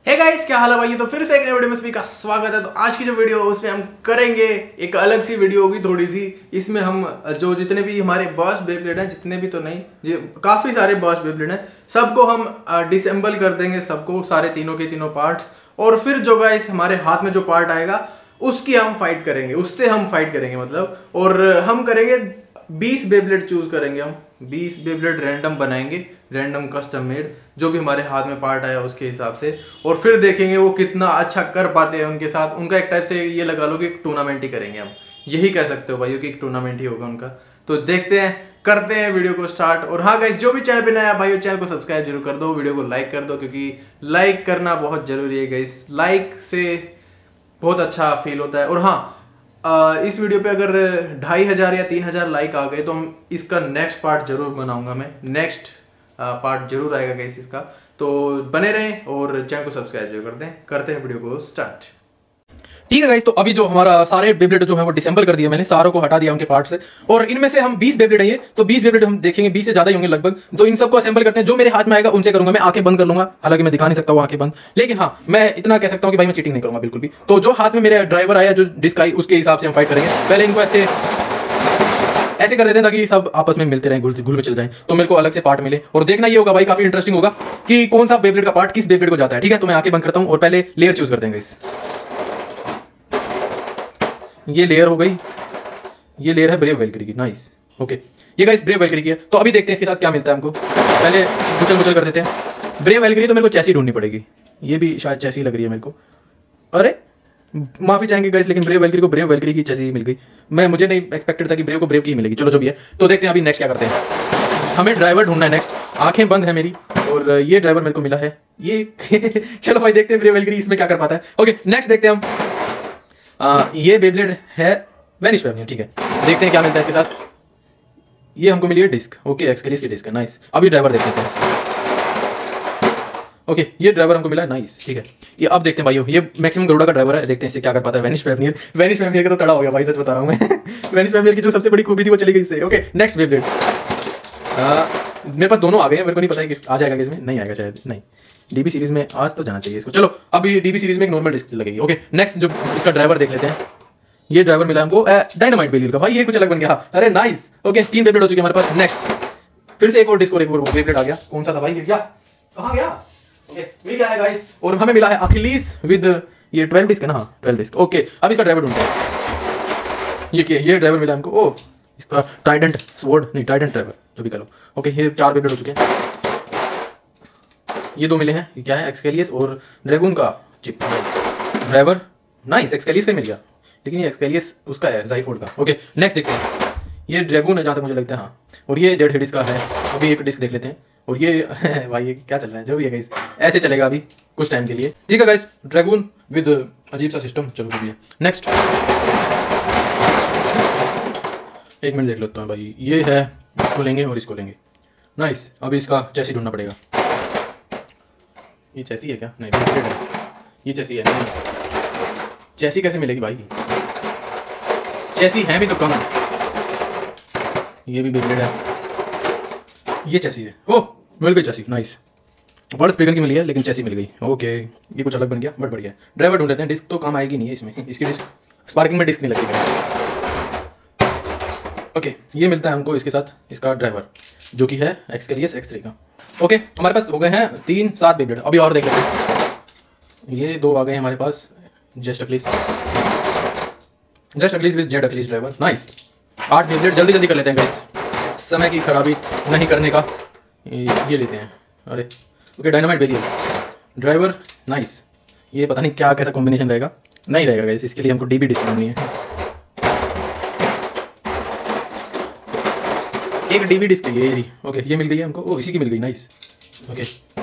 Hey guys, क्या हाल है भाई। तो फिर से एक नई वीडियो में सभी का स्वागत है। तो आज की जो वीडियो है उसमें हम करेंगे एक अलग सी वीडियो होगी थोड़ी सी। इसमें हम जो जितने भी हमारे बॉस बेब्लेड हैं, जितने भी तो नहीं, ये काफी सारे बॉस बेब्लेड हैं, सबको हम डिसेंबल कर देंगे, सबको, सारे तीनों के तीनों पार्ट्स। और फिर जो गाइस हमारे हाथ में जो पार्ट आएगा उसकी हम फाइट करेंगे, उससे हम फाइट करेंगे मतलब। और हम करेंगे 20 बेब्लेड चूज करेंगे, हम 20 बेब्लेड रैंडम बनाएंगे, रैंडम कस्टम मेड, जो भी हमारे हाथ में पार्ट आया उसके हिसाब से। और फिर देखेंगे वो कितना अच्छा कर पाते हैं उनके साथ। उनका एक टाइप से ये लगा लो कि एक टूर्नामेंट ही करेंगे हम, यही कह सकते हो भाई कि एक टूर्नामेंट ही होगा उनका। तो देखते हैं, करते हैं वीडियो को स्टार्ट। और हाँ गाइस, जो भी चैनल पे नया है भाई, चैनल को सब्सक्राइब जरूर कर दो, वीडियो को लाइक कर दो, क्योंकि लाइक करना बहुत जरूरी है गाइस। लाइक से बहुत अच्छा फील होता है। और हाँ, इस वीडियो पे अगर 2500 या 3000 लाइक आ गए तो हम इसका नेक्स्ट पार्ट जरूर बनाऊंगा, मैं नेक्स्ट पार्ट जरूर आएगा गाइस इसका। तो बने रहें और चैनल को सब्सक्राइब जरूर करते हैं वीडियो को स्टार्ट। ठीक है गाइस, तो अभी जो हमारा सारे बेब्लेड जो है वो डिसेंबल कर दिया मैंने, सारों को हटा दिया उनके पार्ट से। और इनमें से हम 20 बेब्लेड है ये, तो 20 बेब्लेड हम देखेंगे, 20 से ज्यादा ही होंगे लगभग। तो इन सबको असेंबल करते हैं, जो मेरे हाथ में आएगा उनसे करूंगा। मैं आंखें बंद कर लूंगा, हालांकि मैं दिखा नहीं सकता वो आंखें बंद, लेकिन हाँ मैं इतना कह सकता हूँ कि भाई मैं चीटिंग नहीं करूंगा बिल्कुल भी। तो जो हाथ में मेरे ड्राइवर आया, जो डिस्क आई, उसके हिसाब से हम फाइट करेंगे। पहले इनको ऐसे कर देते हैं ताकि सब आपस में मिलते रहें, घुल में चल जाएं, तो मेरे को अलग से पार्ट मिले। और देखना ये होगा भाई, काफी इंटरेस्टिंग होगा कि कौन सा बेब्लेड का पार्ट किस बेब्लेड को जाता है। ठीक है, तो मैं आंखें बंद करता हूं और पहले लेयर चूज कर देंगे। ये लेयर हो गई, ये लेयर है ब्रेव वैल्किरी की। नाइस, ओके, ये गाइस ब्रेव वैल्किरी की है। तो अभी देखते हैं इसके साथ क्या मिलता है हमको। पहले गुचल कर देते हैं। ब्रेव वैल्किरी तो मेरे को चैसी ढूंढनी पड़ेगी, ये भी शायद चैसी लग रही है मेरे को। अरे माफी चाहेंगे गाइस, लेकिन ब्रेव वैल्किरी की चैसी मिल गई। मुझे नहीं एक्सपेक्टेड था कि ब्रेव को ब्रेव की ही मिलेगी। चलो जो भी है, तो देखते हैं अभी नेक्स्ट क्या करते हैं। हमें ड्राइवर ढूंढना है नेक्स्ट। आंखें बंद है मेरी, और ये ड्राइवर मेरे को मिला है ये चलो भाई देखते हैं ब्रेव वैल्किरी इसमें क्या कर पाता है। ओके, नेक्स्ट देखते हैं हम। ये बेब्लेड है वेनिश वेवनियर। ठीक है, देखते हैं क्या मिलता है इसके साथ। ये हमको मिली है डिस्क। ओके, एक्सकेलियस की डिस्क है। नाइस, अभी ड्राइवर देख लेते हैं। ओके, ये ड्राइवर हमको मिला है। नाइस, ठीक है, ये अब देखते हैं भाइयों, ये मैक्सिमम गरुड़ा का ड्राइवर है। देखते हैं इससे क्या कर पाता है वेनिश वेवनियर का तो तड़ा हो गया भाई, सच बता रहा हूँ मैं वेनिश वेवनियर की जो सबसे बड़ी खूबी थी वो चली गई इससे। Okay, next Beyblade. मेरे पास दोनों आ गए हैं, मेरे को नहीं पता है कि आ जाएगा इसमें, नहीं आएगा शायद, नहीं। डीबी सीरीज में आज तो जाना चाहिए इसको। चलो अभी डीबी सीरीज में एक नॉर्मल डिस्क लगेगी। ओके, नेक्स्ट जो इसका ड्राइवर देख लेते हैं। ये ड्राइवर मिला हमको डायनामाइट बेब्लेड का। भाई ये कुछ अलग बन गया। अरे नाइस, ओके, 3 बेब्लेड हो चुके हमारे पास। नेक्स्ट फिर से एक और डिस्क और एक और बेब्लेड आ गया। कौन सा था भाई, क्या कहाँ गया? ओके, मिल गया है गाइस। और हमें मिला है अखिलीस विद ये 12 डिस्क है ना। हाँ 12 डिस्क। ओके, अब इसका ड्राइवर ढूंढते हैं। ये ड्राइवर मिला हमको। ओ, इसका ट्राइडेंट स्वॉर्ड, नहीं ट्राइडेंट ड्राइवर, जो भी कह लो। ओके, ये 4 बेब्लेड हो चुके हैं। ये 2 मिले हैं, ये क्या है, एक्सकेलियस और ड्रैगन का चिप ड्राइवर। नाइस, एक्सकेलियस का मिल गया, लेकिन ये एक्सकेलियस उसका है, ज़ाइफोर्ड का। ओके, नेक्स्ट देखते हैं। ये ड्रैगन है जहाँ तक मुझे लगता है, हाँ। और ये डेड हेडिस का है। अभी एक डिस्क देख लेते हैं। और ये भाई ये क्या चल रहा है, जो भी है गाइस, ऐसे चलेगा अभी कुछ टाइम के लिए। ठीक है गाइस, ड्रैगन विद अजीब सा सिस्टम। चलो जो भी है, नेक्स्ट। एक मिनट देख लेता हूँ भाई। ये है, इसको लेंगे और इसको लेंगे। नाइस, अभी इसका चैसी ढूंढना पड़ेगा। ये चैसी है क्या? नहीं, ये चैसी है। नहीं, चैसी कैसे मिलेगी भाई? चैसी है भी तो कम है। ये भी बेब्लेड है, ये चैसी है। ओह, मिल गई चैसी। नाइस, बर्ड स्पीकर की मिली है, लेकिन चैसी मिल गई। ओके, ये कुछ अलग बन गया, बट बढ़िया है। ड्राइवर ढूंढ लेते हैं। डिस्क तो काम आएगी नहीं है इसमें, इसकी डिस्क स्पार्किंग में डिस्क नहीं लगेगी। ओके, ये मिलता है हमको इसके साथ, इसका ड्राइवर, जो कि है एक्सकेलियस X3 का। ओके, हमारे पास हो गए हैं 3-7 बेब्लेड। अभी और देख लेते हैं। ये 2 आ गए हैं हमारे पास, just Achilles with Z Achilles driver. Nice, 8 Beyblade जल्दी कर लेते हैं गाइस, समय की खराबी नहीं करने का। ये लेते हैं। अरे okay, dynamite Beyblade driver. Nice, ये पता नहीं क्या कैसा कॉम्बिनेशन रहेगा, नहीं रहेगा गाइस, इसके लिए हमको डीबी डिस्क करनी है। एक डीबी डिस्क है ये। ओके, ये मिल गई है हमको। ओ, इसी की मिल गई। नाइस, ओके,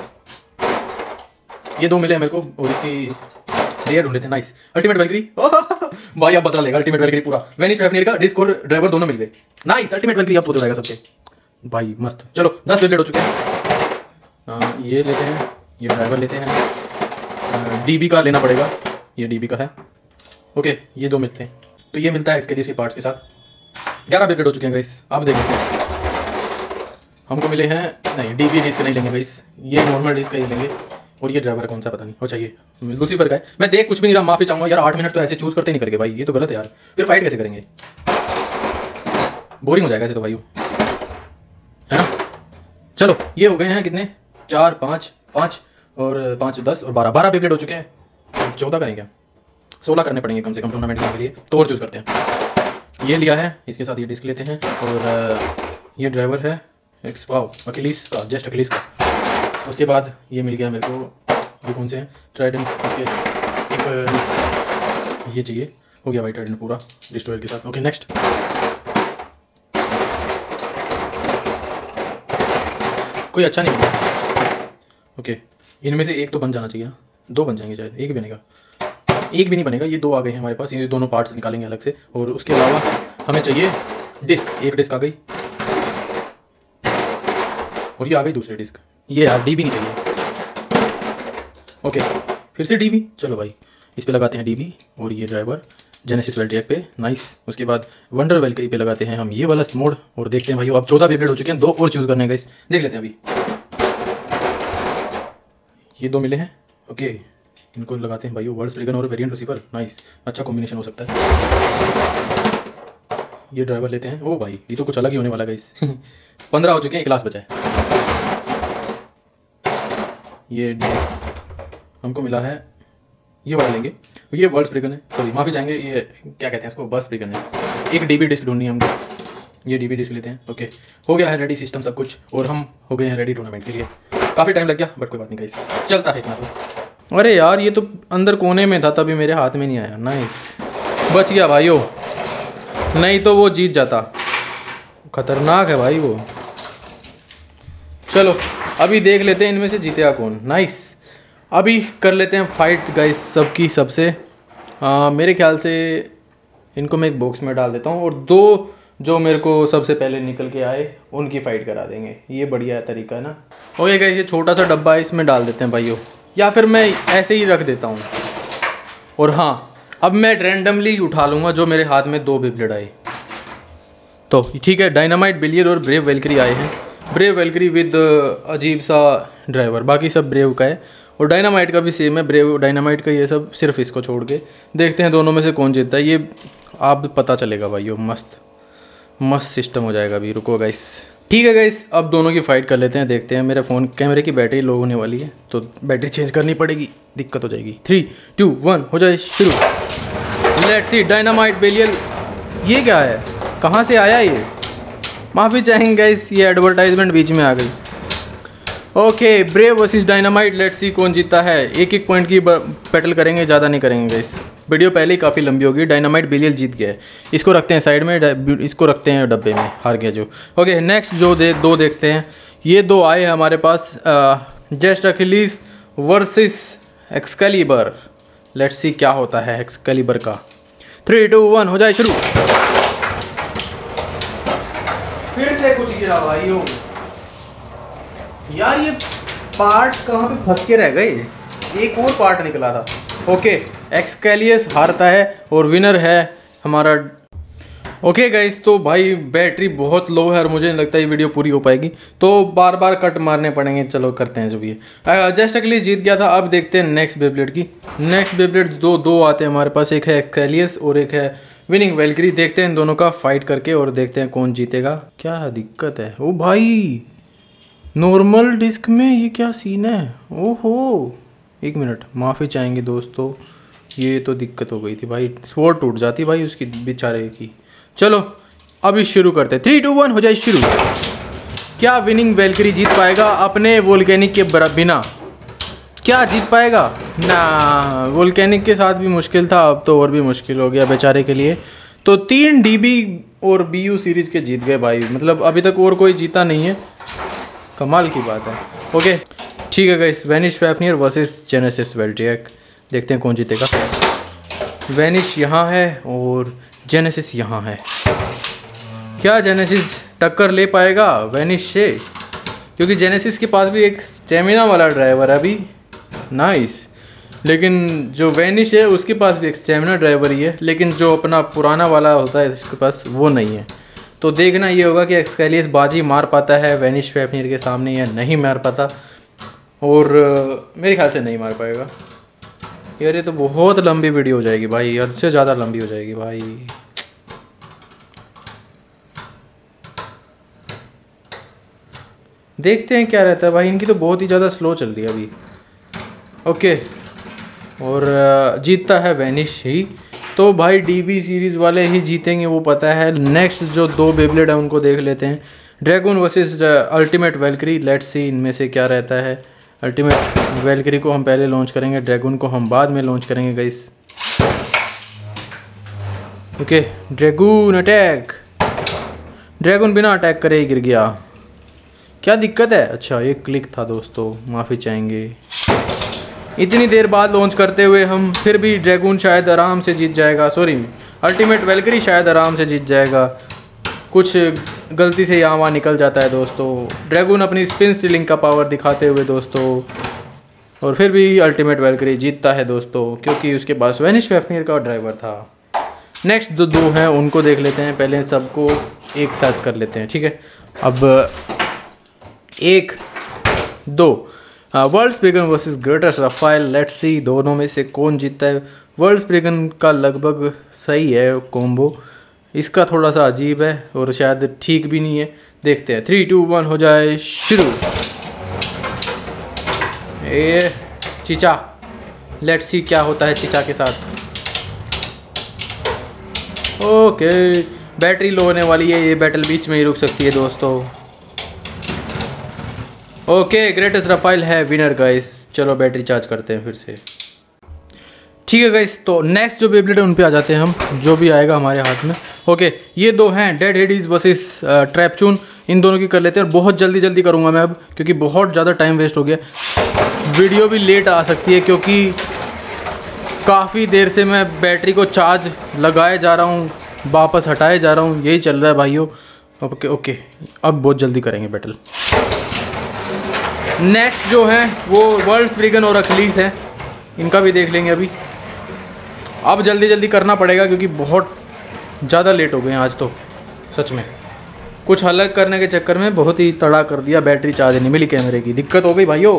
ये 2 मिले हैं मेरे को, और इसकी लेयर ढूंढ लेते हैं। नाइस, अल्टीमेट वैल्किरी भाई अब बदला लेगा। अल्टीमेट वैल्किरी पूरा, वेनिश वेवनियर का डिस्क और ड्राइवर दोनों मिल गए। नाइस, अल्टीमेट वैल्किरी अब तो रहेगा सबके भाई, मस्त। चलो 10 बेब्लेड हो चुके हैं। ये लेते हैं, ये ड्राइवर लेते हैं। डीबी का लेना पड़ेगा, ये डीबी का है। ओके, ये 2 मिलते हैं, तो ये मिलता है इसके लिए पार्ट्स के साथ। 11 बेब्लेड हो चुके हैं गाइस। आप देख लेते हैं, हमको मिले हैं, नहीं डीबी डिस्क नहीं लेंगे गाइस, ये नॉर्मल डिस्क ही लेंगे। और ये ड्राइवर कौन सा पता नहीं, हो चाहिए लूसीफर का है। मैं देख कुछ भी नहीं रहा, माफी चाहूंगा यार। 8 मिनट तो ऐसे चूज करते नहीं करके भाई, ये तो गलत है यार। फिर फाइट कैसे करेंगे, बोरिंग हो जाएगा ऐसे तो भाई, है ना। चलो ये हो गए हैं कितने, 4 5 5 और 5 10 और 12 बेब्लेड हो चुके हैं। 14 करेंगे, 16 करने पड़ेंगे कम से कम टूर्नामेंट के लिए। तो और चूज करते हैं। ये लिया है, इसके साथ ये डिस्क लेते हैं। और ये ड्राइवर है अखिलीस का, जस्ट अखिलीस का। उसके बाद ये मिल गया मेरे को, ये कौन से हैं, ट्राइडेंट के एक ये चाहिए, हो गया भाई ट्राइडेंट पूरा डिस्ट्रॉयर के साथ। ओके नेक्स्ट, कोई अच्छा नहीं बना। ओके इनमें से एक तो बन जाना चाहिए ना, 2 बन जाएंगे शायद, एक भी बनेगा, एक भी नहीं बनेगा। ये 2 आ गए हैं हमारे पास, ये दोनों पार्ट्स निकालेंगे अलग से। और उसके अलावा हमें चाहिए डिस्क, एक डिस्क आ गई और ये आ गई दूसरी डिस्क। ये यार डीबी नहीं चाहिए। ओके फिर से डीबी, चलो भाई इस पे लगाते हैं डीबी। और ये ड्राइवर जेनेसिस वेल्ट्रियक पे, नाइस। उसके बाद वंडर वेलकरी पे लगाते हैं हम ये वाला मोड। और देखते हैं भाई, अब 14 बेब्लेड हो चुके हैं, 2 और चूज करने का, इस देख लेते हैं अभी। ये 2 मिले हैं, ओके इनको लगाते हैं भाई, वर्ल्ड स्प्रिगन और वेरिएंट लूसीफर, नाइस, अच्छा कॉम्बिनेशन हो सकता है। ये ड्राइवर लेते हैं, ओ भाई ये तो कुछ अलग ही होने वाला है इस 15 हो चुके हैं, 1 क्लास बचा है। ये हमको मिला है, ये वाला लेंगे, ये वर्ल्ड स्प्रिगन है, सॉरी माफी चाहेंगे, ये क्या कहते हैं इसको, बस स्प्रिगन है। एक डीबी डिस्क ढूंढनी है हमको, ये डीबी डिस्क लेते हैं। ओके हो गया है रेडी सिस्टम सब कुछ, और हम हो गए हैं रेडी टूर्नामेंट के लिए। काफ़ी टाइम लग गया बट कोई बात नहीं गाइस, चलता है इतना तो। अरे यार ये तो अंदर कोने में था, तभी मेरे हाथ में नहीं आया, नाइस बच गया भाइयों, नहीं तो वो जीत जाता, खतरनाक है भाई वो। चलो अभी देख लेते हैं इनमें से जीतेगा कौन, नाइस। अभी कर लेते हैं फाइट गाइस सबकी सबसे। मेरे ख्याल से इनको मैं एक बॉक्स में डाल देता हूँ, और 2 जो मेरे को सबसे पहले निकल के आए उनकी फ़ाइट करा देंगे, ये बढ़िया तरीका है ना। ओके गाइस ये छोटा सा डब्बा है, इसमें डाल देते हैं भाइयों, या फिर मैं ऐसे ही रख देता हूँ। और हाँ अब मैं रैंडमली उठा लूँगा जो मेरे हाथ में 2 बेब्लेड आए, तो ठीक है। डायनामाइट बिलियर और ब्रेव वेलकरी आए हैं, ब्रेव वेलकरी विद अजीब सा ड्राइवर, बाकी सब ब्रेव का है। और डायनामाइट का भी सेम है, ब्रेव डायनामाइट का, ये सब सिर्फ इसको छोड़ के। देखते हैं दोनों में से कौन जीतता है, ये आप पता चलेगा भाइयों, मस्त सिस्टम हो जाएगा अभी, रुको गाइस। ठीक है गाइस अब दोनों की फ़ाइट कर लेते हैं, देखते हैं। मेरे फ़ोन कैमरे की बैटरी लो होने वाली है, तो बैटरी चेंज करनी पड़ेगी, दिक्कत हो जाएगी। 3 2 1 हो जाए शुरू। लेट्स सी डायनामाइट बिलियर, ये क्या है, कहाँ से आया ये, माफ़ी चाहेंगे गाइस ये एडवर्टाइजमेंट बीच में आ गई। Okay brave versus dynamite, let's see कौन जीतता है। 1-1 पॉइंट की बैटल करेंगे, ज़्यादा नहीं करेंगे गाइस, वीडियो पहले ही काफ़ी लंबी होगी। डायनामाइट बिलियर जीत गया है, इसको रखते हैं साइड में, इसको रखते हैं डब्बे में, हार गया जो। ओके नेक्स्ट जो 2 देखते हैं, ये 2 आए हैं हमारे पास, just Achilles versus Excalibur. Let's see क्या होता है एक्सकैलिबर का। 3 2 1 हो जाए शुरू। फिर से कुछ गिरा भाइयों, यार ये पार्ट कहाँ पे फंस के रह गए, एक और पार्ट निकला था। ओके एक्सकैलियस हारता है और विनर है हमारा। ओके गाइस तो भाई बैटरी बहुत लो है और मुझे नहीं लगता ये वीडियो पूरी हो पाएगी, तो बार बार कट मारने पड़ेंगे। चलो करते हैं जो भी है। जस्ट अखिलीस जीत गया था। अब देखते हैं नेक्स्ट बेब्लेड की। नेक्स्ट बेब्लेड दो आते हैं हमारे पास, एक है एक्सकैलियस और एक है विनिंग वेलकरी। देखते हैं इन दोनों का फाइट करके और देखते हैं कौन जीतेगा। क्या दिक्कत है, ओ भाई नॉर्मल डिस्क में ये क्या सीन है, ओहो 1 मिनट माफ़ी चाहेंगे दोस्तों, ये तो दिक्कत हो गई थी भाई, स्वॉर्ड टूट जाती भाई उसकी बेचारे की। चलो अभी शुरू करते हैं, 3 2 1 हो जाए शुरू। क्या विनिंग वेलकरी जीत पाएगा अपने वोल्केनिक के बिना, क्या जीत पाएगा ना। वोल्केनिक के साथ भी मुश्किल था, अब तो और भी मुश्किल हो गया बेचारे के लिए। तो 3 DB और BU सीरीज के जीत गए भाई, मतलब अभी तक और कोई जीता नहीं है, कमाल की बात है। ओके ठीक है guys, vanish Fafnir versus Genesis Valtryek, देखते हैं कौन जीतेगा। वैनिश यहाँ है और जेनेसिस यहाँ है, क्या जेनेसिस टक्कर ले पाएगा वैनिश से, क्योंकि जेनेसिस के पास भी एक स्टेमिना वाला ड्राइवर है अभी, नाइस। लेकिन जो वैनिश है उसके पास भी एक स्टेमिना ड्राइवर ही है, लेकिन जो अपना पुराना वाला होता है इसके पास वो नहीं है। तो देखना ये होगा कि एक्सकैलियस बाजी मार पाता है वैनिश फैफनियर के सामने या नहीं मार पाता। और मेरे ख्याल से नहीं मार पाएगा यार। ये तो बहुत लंबी वीडियो हो जाएगी भाई, हद से ज़्यादा लंबी हो जाएगी भाई। देखते हैं क्या रहता है भाई। इनकी तो बहुत ही ज़्यादा स्लो चल रही है अभी। ओके, और जीतता है वैनिश ही। तो भाई डीबी सीरीज़ वाले ही जीतेंगे वो पता है। नेक्स्ट जो 2 बेब्लेड है उनको देख लेते हैं। Dragon versus ultimate Valkyrie. Let's see इनमें से क्या रहता है। अल्टीमेट वैल्क्री को हम पहले लॉन्च करेंगे, ड्रैगन को हम बाद में लॉन्च करेंगे guys. Okay, dragon attack. Dragon बिना अटैक करे ही गिर गया। क्या दिक्कत है? अच्छा एक क्लिक था दोस्तों, माफ़ी चाहेंगे। इतनी देर बाद लॉन्च करते हुए हम फिर भी ड्रैगन शायद आराम से जीत जाएगा। सॉरी, अल्टीमेट वैल्क्री शायद आराम से जीत जाएगा। कुछ गलती से यहाँ वहाँ निकल जाता है दोस्तों। ड्रैगन अपनी स्पिन स्टीलिंग का पावर दिखाते हुए दोस्तों, और फिर भी अल्टीमेट वैल्क्री जीतता है दोस्तों, क्योंकि उसके पास वैनिश फैफनीर का ड्राइवर था। नेक्स्ट जो 2 हैं उनको देख लेते हैं। पहले सबको एक साथ कर लेते हैं, ठीक है। अब 1 2 world Spriggan versus greatest Raphael. Let's see दोनों में से कौन जीतता है। वर्ल्ड स्प्रिगन का लगभग सही है कॉम्बो, इसका थोड़ा सा अजीब है और शायद ठीक भी नहीं है। देखते हैं 3 2 1 हो जाए शुरू। ए चीचा, लेट्स सी क्या होता है चीचा के साथ। ओके, बैटरी लो होने वाली है, ये बैटल बीच में ही रुक सकती है दोस्तों। ओके, ग्रेटेस्ट रफाइल है विनर गाइस। चलो बैटरी चार्ज करते हैं फिर से, ठीक है गाइस। तो नेक्स्ट जो बेब्लेड है उन पे आ जाते हैं हम, जो भी आएगा हमारे हाथ में। ओके, ये 2 हैं डेड हेडीज वर्सेस ट्रैपचून। इन दोनों की कर लेते हैं, और बहुत जल्दी करूँगा मैं अब, क्योंकि बहुत ज़्यादा टाइम वेस्ट हो गया। वीडियो भी लेट आ सकती है क्योंकि काफ़ी देर से मैं बैटरी को चार्ज लगाए जा रहा हूँ, वापस हटाए जा रहा हूँ, यही चल रहा है भाइयों। ओके, अब बहुत जल्दी करेंगे बैटल। नेक्स्ट जो है वो वर्ल्ड स्प्रिगन और अखिलीस है, इनका भी देख लेंगे अभी। अब जल्दी करना पड़ेगा क्योंकि बहुत ज़्यादा लेट हो गए हैं आज तो। सच में कुछ अलग करने के चक्कर में बहुत ही तड़ा कर दिया। बैटरी चार्ज नहीं मिली, कैमरे की दिक्कत हो गई भाइयों।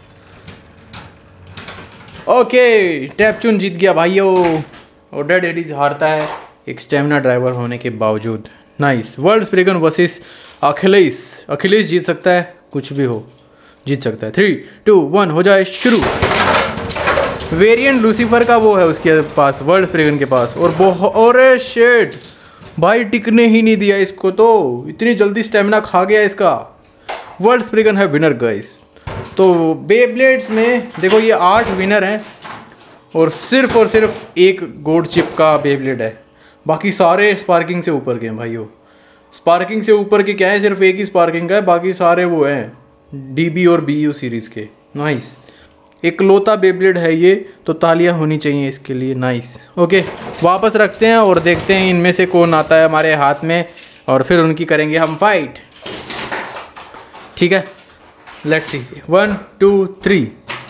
ओके, ट्रैपचून जीत गया भाइयों, और डेड हेडीज हारता है एक स्टेमिना ड्राइवर होने के बावजूद। Nice. World Spriggan versus Achilles. Achilles जीत सकता है, कुछ भी हो जीत सकता है। 3 2 1 हो जाए शुरू। वेरिएंट लूसीफर का वो है उसके पास, वर्ल्ड स्प्रिगन के पास। और शेट भाई टिकने ही नहीं दिया इसको, तो इतनी जल्दी स्टेमिना खा गया इसका। वर्ल्ड स्प्रिगन है विनर गाइस। तो बेब्लेड्स में देखो ये 8 विनर हैं, और सिर्फ एक गोल्ड चिप का बेब्लेड है, बाकी सारे स्पार्किंग से ऊपर के हैं भाइयों। स्पार्किंग से ऊपर के क्या है, सिर्फ एक ही स्पार्किंग का है, बाकी सारे वो हैं डीबी और बीयू सीरीज़ के। नाइस, इकलौता बेब्लेड है ये, तो तालियां होनी चाहिए इसके लिए। नाइस। ओके, वापस रखते हैं और देखते हैं इनमें से कौन आता है हमारे हाथ में, और फिर उनकी करेंगे हम फाइट, ठीक है। Let's see 1 2 3।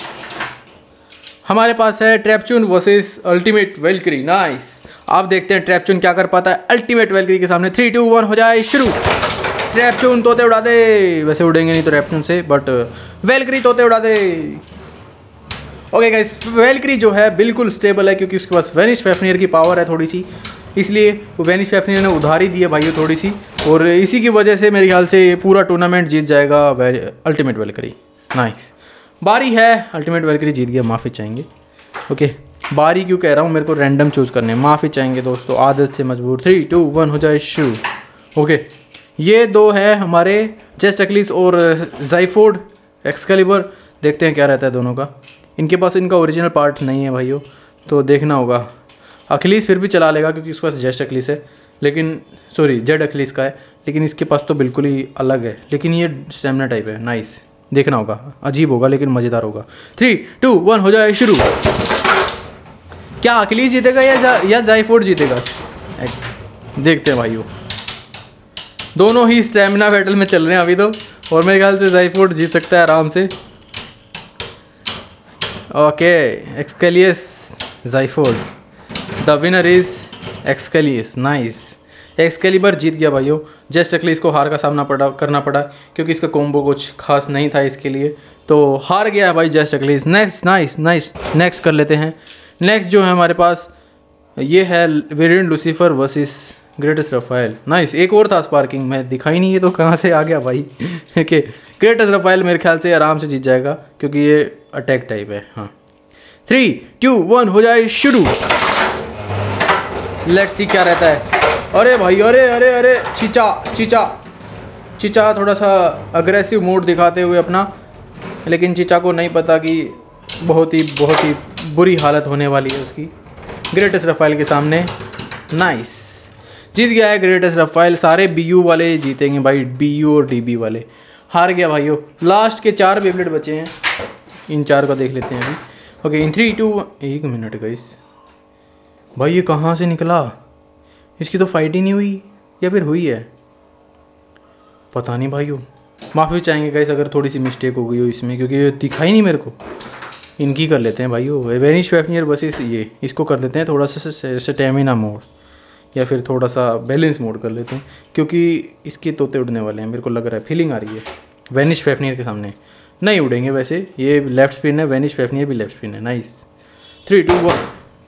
हमारे पास है Treptune versus ultimate Valkyrie. Nice. आप देखते हैं ट्रैपचून क्या कर पाता है अल्टीमेट वैल्क्री के सामने। 3 2 1 हो जाए शुरू। ट्रैपचून तोते उड़ा दे, वैसे उड़ेंगे नहीं तो ट्रैपचून से, बट वैल्क्री तोते उड़ा दे। ओके गाइस, वैल्क्री जो है बिल्कुल स्टेबल है, क्योंकि उसके पास वैनिश फैफनीर की पावर है थोड़ी सी, इसलिए वो वैनिश फैफनीर ने उधारी दी है भाइयों थोड़ी सी, और इसी की वजह से मेरे ख्याल से ये पूरा टूर्नामेंट जीत जाएगा अल्टीमेट वैल्क्री। नाइस। बारी है, अल्टीमेट वैल्क्री जीत गया, माफ़ी चाहेंगे। ओके, बारी क्यों कह रहा हूँ, मेरे को रैंडम चूज़ करने, माफ़ी चाहेंगे दोस्तों, आदत से मजबूर। 3 2 1 हो जाए शुरू। ओके, ये 2 है हमारे जेस्ट अखिलीस और ज़ाइफोर्ड एक्सकैलिबर। देखते हैं क्या रहता है दोनों का। इनके पास इनका ओरिजिनल पार्ट नहीं है भाइयों, तो देखना होगा। अखिलीस फिर भी चला लेगा क्योंकि उसके पास जेस्ट अखिलीस है, लेकिन सॉरी जेड अखिलीस का है, लेकिन इसके पास तो बिल्कुल ही अलग है, लेकिन ये स्टेमिना टाइप है। नाइस, देखना होगा, अजीब होगा लेकिन मज़ेदार होगा। 3 2 1 हो जाए शुरू। क्या अखिलीस जीतेगा या ज़ाइफोर्ड जीतेगा, देखते हैं भाइयों। दोनों ही स्टेमिना बैटल में चल रहे हैं अभी तो, और मेरे ख्याल से ज़ाइफोर्ड जीत सकता है आराम से। Okay, Xcalius Xiphoid, the winner is Xcalius. Nice. Excalibur जीत गया भाइयों। जस्ट एक्सकैलिबर को हार का सामना करना पड़ा क्योंकि इसका कॉम्बो कुछ खास नहीं था इसके लिए, तो हार गया है भाई just Excalibur. Next nice next कर लेते हैं। नेक्स्ट जो है हमारे पास ये है variant Lucifer versus greatest Raphael. Nice, एक और था स्पार्किंग में दिखाई नहीं है तो कहाँ से आ गया भाई। ओके, ग्रेटेस्ट रफाइल मेरे ख्याल से आराम से जीत जाएगा क्योंकि ये अटैक टाइप है। हाँ 3 2 1 हो जाए शुरू। लेट्स सी क्या रहता है। अरे भाई अरे चीचा थोड़ा सा अग्रेसिव मोड दिखाते हुए अपना, लेकिन चीचा को नहीं पता कि बहुत ही बुरी हालत होने वाली है उसकी ग्रेटेस्ट रफाइल के सामने। नाइस, जीत गया है ग्रेटेस्ट रफाइल। सारे BU वाले जीतेंगे भाई, BU और DB वाले। हार गया भाइयों। लास्ट के 4 बेब्लेड बचे हैं, इन 4 को देख लेते हैं अभी। ओके इन 3 2 1 मिनट गाइस, भाई ये कहाँ से निकला? इसकी तो फाइट ही नहीं हुई या फिर हुई है, पता नहीं भाइयों। माफ़ी चाहेंगे गाइस अगर थोड़ी सी मिस्टेक हो गई हो इसमें, क्योंकि ये दिखा ही नहीं मेरे को। इनकी कर लेते हैं भाइयों, वेनिश फैफनियर वर्सेस ये, इसको कर लेते हैं थोड़ा सा स्टेमिना मोड या फिर थोड़ा सा बैलेंस मोड कर लेते हैं, क्योंकि इसके तोते उड़ने वाले हैं मेरे को लग रहा है, फीलिंग आ रही है। वेनिश फैफनियर के सामने नहीं उड़ेंगे वैसे, ये लेफ्ट स्पिन है, वेनिश फैफनियर भी लेफ्ट स्पिन है। नाइस 3 2 1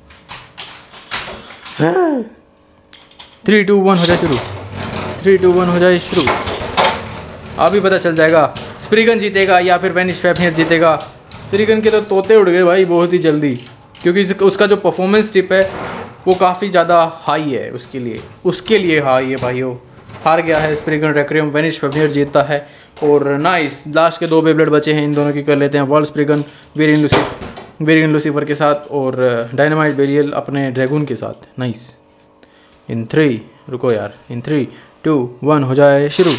3 2 1 हो जाए शुरू। 3 2 1 हो जाए शुरू। अभी पता चल जाएगा स्प्रिगन जीतेगा या फिर वेनिश फैफनियर जीतेगा। स्प्रिगन के तो तोते उड़ गए भाई बहुत ही जल्दी, क्योंकि उसका जो परफॉर्मेंस टिप है वो काफ़ी ज़्यादा हाई है उसके लिए हाई है भाइयों। हार गया है स्प्रिगन रेक्रियम, वेनिश फैफनियर जीतता है। और नाइस, लास्ट के 2 बेब्लेड बचे हैं, इन दोनों की कर लेते हैं। वर्ल्ड स्प्रिगन वेरिएंट लूसीफर के साथ और डायनामाइट बेरियल अपने ड्रैगन के साथ। नाइस इन 3 रुको यार, इन 3 2 1 हो जाए शुरू।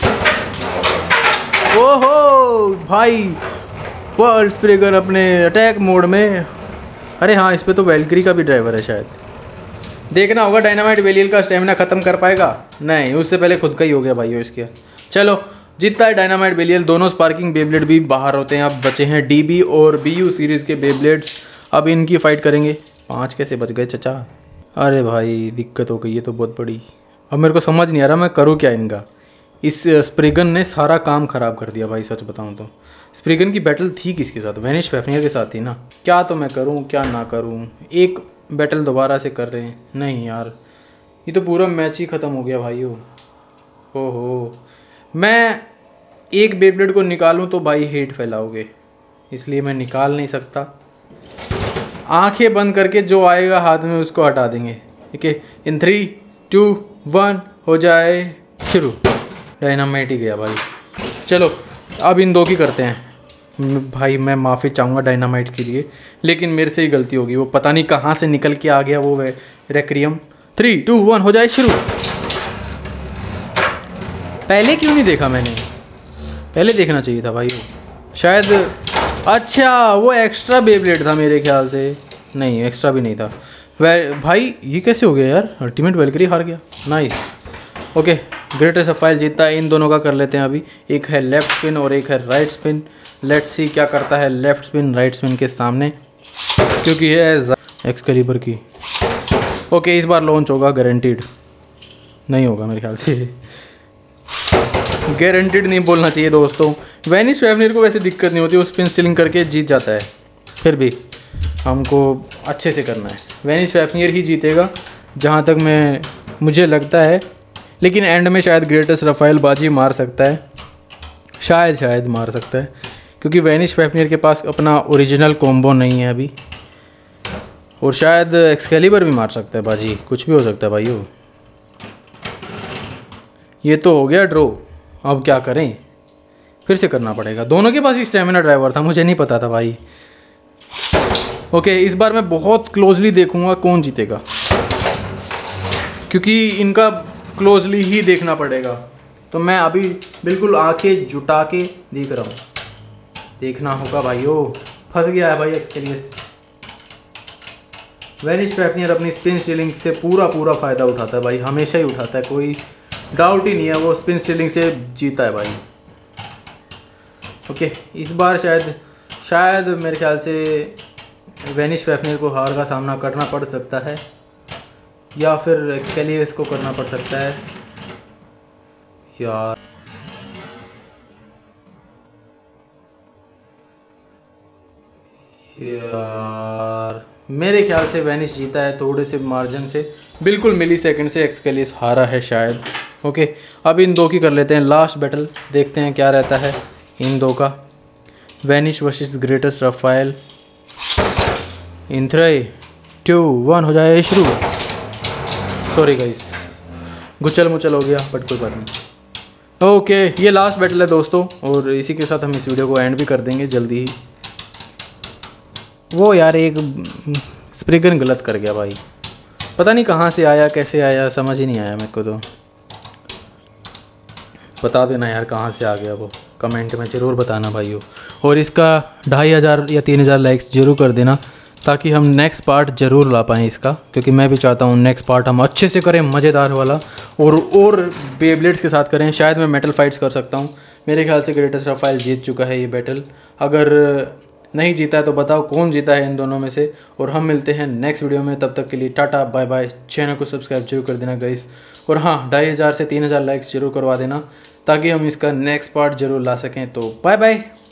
ओहो भाई, वर्ल्ड स्प्रिगन अपने अटैक मोड में। अरे हाँ, इस पे तो वेल्क्री का भी ड्राइवर है शायद, देखना होगा डायनामाइट बेरियल का स्टेमिना ख़त्म कर पाएगा। नहीं, उससे पहले खुद का ही हो गया भाइयों इसके। चलो जीतता है डायनामाइट बेरियल। दोनों स्पार्किंग बेब्लेड भी बाहर होते हैं, अब बचे हैं DB और BU सीरीज़ के बेब्लेड्स। अब इनकी फ़ाइट करेंगे। 5 कैसे बच गए चचा? अरे भाई दिक्कत हो गई है तो बहुत बड़ी। अब मेरे को समझ नहीं आ रहा मैं करूँ क्या इनका। इस स्प्रिगन ने सारा काम ख़राब कर दिया भाई, सच बताऊँ तो। स्प्रिगन की बैटल थी किसके साथ? वेनिश फैफनियर के साथ थी ना। क्या तो मैं करूँ क्या ना करूँ, एक बैटल दोबारा से कर रहे हैं। नहीं यार, ये तो पूरा मैच ही ख़त्म हो गया भाइयों। ओहो, मैं एक बेब्लेड को निकालूं तो भाई हेट फैलाओगे, इसलिए मैं निकाल नहीं सकता। आंखें बंद करके जो आएगा हाथ में उसको हटा देंगे। ठीक है, इन 3 2 1 हो जाए शुरू। डायनामाइट ही गया भाई। चलो अब इन 2 की करते हैं। भाई मैं माफ़ी चाहूँगा डायनामाइट के लिए, लेकिन मेरे से ही गलती होगी। वो पता नहीं कहाँ से निकल के आ गया वो रेक्रियम। 3 2 1 हो जाए शुरू। पहले क्यों नहीं देखा मैंने? पहले देखना चाहिए था भाई शायद। अच्छा वो एक्स्ट्रा बेब्लेड था मेरे ख्याल से। नहीं, एक्स्ट्रा भी नहीं था। भाई ये कैसे हो गया यार? अल्टीमेट वेल्क्री हार गया। नाइस, ओके ग्रेटेस्ट रफाइल जीतता है। इन दोनों का कर लेते हैं अभी। एक है लेफ्ट स्पिन और एक है राइट स्पिन। लेट्स सी क्या करता है लेफ्ट स्पिन राइट स्पिन के सामने, क्योंकि ये है एक्सकैलिबर की। ओके इस बार लॉन्च होगा, गारंटीड नहीं होगा मेरे ख्याल से। गारंटीड नहीं बोलना चाहिए दोस्तों। वेनिश फैफनियर को वैसे दिक्कत नहीं होती, वो स्पिन स्टिलिंग करके जीत जाता है। फिर भी हमको अच्छे से करना है। वेनिश फैफनियर ही जीतेगा जहाँ तक मुझे लगता है, लेकिन एंड में शायद ग्रेटेस्ट रफाइल बाजी मार सकता है। शायद मार सकता है, क्योंकि वेनिश फैफनियर के पास अपना ओरिजिनल कॉम्बो नहीं है अभी। और शायद एक्सकैलिबर भी मार सकता है बाजी, कुछ भी हो सकता है भाइयों। ये तो हो गया ड्रॉ। अब क्या करें, फिर से करना पड़ेगा। दोनों के पास ही स्टेमिना ड्राइवर था, मुझे नहीं पता था भाई। ओके इस बार मैं बहुत क्लोजली देखूंगा कौन जीतेगा, क्योंकि इनका क्लोजली ही देखना पड़ेगा। तो मैं अभी बिल्कुल आंखें जुटा के देख रहा हूँ। देखना होगा भाइयों। फंस गया है भाई एक्सपीरियंस। वेनिश फैफनियर अपनी स्पिन स्टीलिंग से पूरा फ़ायदा उठाता है भाई, हमेशा ही उठाता है, कोई डाउट ही नहीं है। वो स्पिन स्टीलिंग से जीता है भाई। ओके इस बार शायद मेरे ख्याल से वेनिश फैफनियर को हार का सामना करना पड़ सकता है, या फिर एक्सकैलिबर को करना पड़ सकता है। यार यार मेरे ख्याल से वेनिश जीता है थोड़े से मार्जिन से, बिल्कुल मिली सेकंड से एक्सकेलियस हारा है शायद। ओके, अब इन दो की कर लेते हैं लास्ट बैटल, देखते हैं क्या रहता है इन दो का। Vanish versus greatest Raphael. इन 3, 2, 1 हो जाए शुरू। सॉरी गाइस, गुचल मुचल हो गया बट कोई बात नहीं। ओके, ये लास्ट बैटल है दोस्तों, और इसी के साथ हम इस वीडियो को एंड भी कर देंगे जल्दी ही। वो यार एक स्प्रिगन गलत कर गया भाई, पता नहीं कहाँ से आया कैसे आया, समझ ही नहीं आया मेरे को। तो बता देना यार कहाँ से आ गया वो, कमेंट में ज़रूर बताना भाइयों। और इसका 2500 या 3000 लाइक्स ज़रूर कर देना, ताकि हम नेक्स्ट पार्ट ज़रूर ला पाएँ इसका, क्योंकि मैं भी चाहता हूँ नेक्स्ट पार्ट हम अच्छे से करें, मज़ेदार वाला, और बेब्लेड्स के साथ करें। शायद मैं मेटल फाइट्स कर सकता हूँ। मेरे ख्याल से ग्रेटेस्ट रफाइल जीत चुका है ये बैटल। अगर नहीं जीता है तो बताओ कौन जीता है इन दोनों में से। और हम मिलते हैं नेक्स्ट वीडियो में, तब तक के लिए टाटा बाय बाय। चैनल को सब्सक्राइब जरूर कर देना गाइस, और हाँ 2500 से 3000 लाइक्स जरूर करवा देना, ताकि हम इसका नेक्स्ट पार्ट जरूर ला सकें। तो बाय बाय।